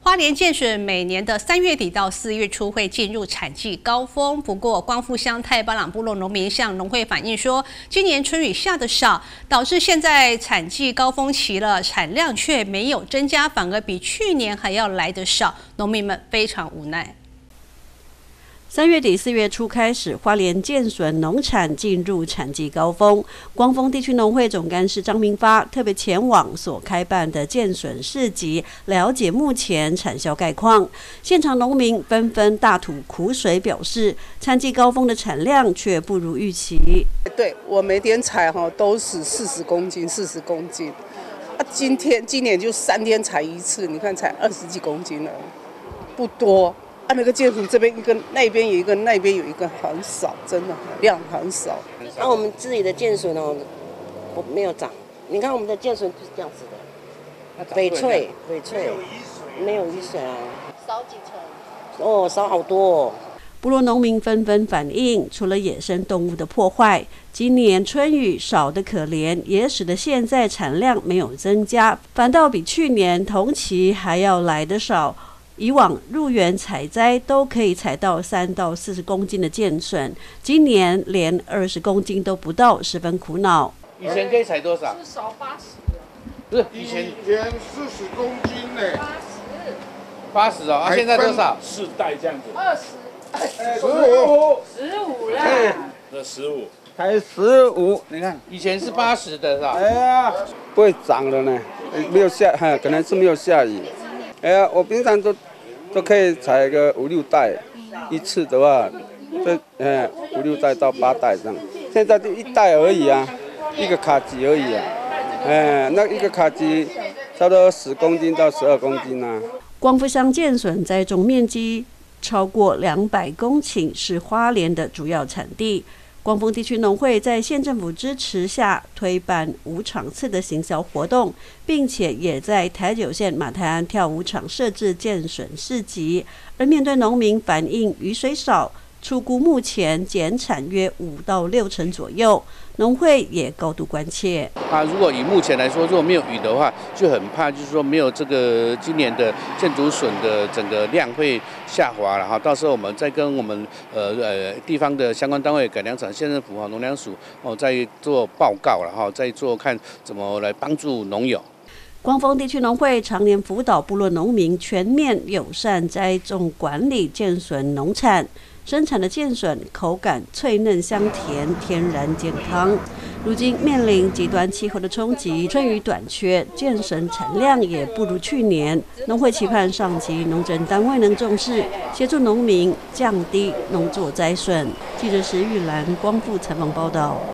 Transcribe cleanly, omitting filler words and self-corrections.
花莲建水每年的3月底到4月初会进入产季高峰，不过光复乡太巴朗部落农民向农会反映说，今年春雨下得少，导致现在产季高峰期了，产量却没有增加，反而比去年还要来得少，农民们非常无奈。 3月底4月初开始，花莲建笋农产进入产季高峰。光丰地区农会总干事张明发特别前往所开办的建笋市集，了解目前产销概况。现场农民纷纷大吐苦水，表示产季高峰的产量却不如预期。 对，我每天采都是40公斤，40公斤。今年就3天采一次，你看采20几公斤了，不多。那个建笋这边一个，那边有一个，那边有一个，很少，真的量很少。 我们自己的建笋我没有长。你看我们的建笋就是这样子的，翡翠，没有雨水啊。 少几成？ 少好多哦。 部落农民纷纷反映，除了野生动物的破坏，今年春雨少得可怜，也使得现在产量没有增加，反倒比去年同期还要来得少。以往入园采摘都可以采到3到40公斤的建笋，今年连20公斤都不到，十分苦恼。 以前可以采多少？ 至少80。 不是，以前 40公斤呢。 80哦，现在多少 ？4袋这样子。 15啦。 这15。 才15， 你看以前是80的是吧？ 哎呀，不会涨了呢，没有下，可能是没有下雨。哎呀，我平常都可以采个5、6袋，一次的话，5、6袋到8袋这样。现在就1袋而已啊，一个卡机而已啊。那一个卡机差不多10公斤到12公斤啊。 光复乡建笋栽种面积超过200公顷，是花莲的主要产地。光丰地区农会在县政府支持下推办5场次的行销活动，并且也在台九线马太鞍跳舞场设置建笋市集。而面对农民反映雨水少，初估目前减产约5到6成左右，农会也高度关切。 如果以目前来说，如果没有雨的话，就很怕，就是说没有这个今年的建竹笋的整个量会下滑了哈。到时候我们再跟我们地方的相关单位、改良场、县政府农粮署再做报告了哈，再做看怎么来帮助农友。 光丰地区农会常年辅导部落农民全面友善栽种管理建笋农产，生产的建笋口感脆嫩香甜，天然健康。如今面临极端气候的冲击，春雨短缺，建笋产量也不如去年。农会期盼上级农政单位能重视，协助农民降低农作栽损。记者石玉兰光复采访报道。